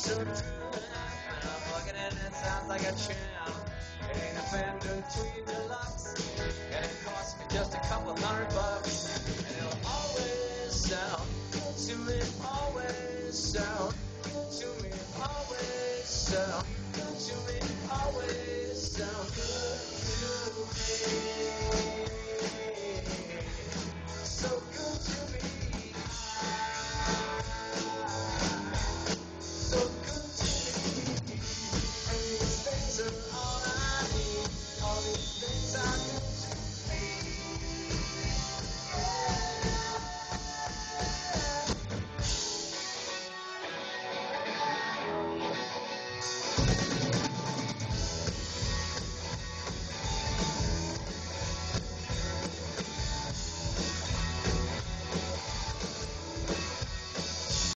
so true. And I'm plugging in, it sounds like a champ. It ain't a Fender Tweed Deluxe, and it cost me just a couple $100. And it'll always sound good to me, always sound good to me, always sound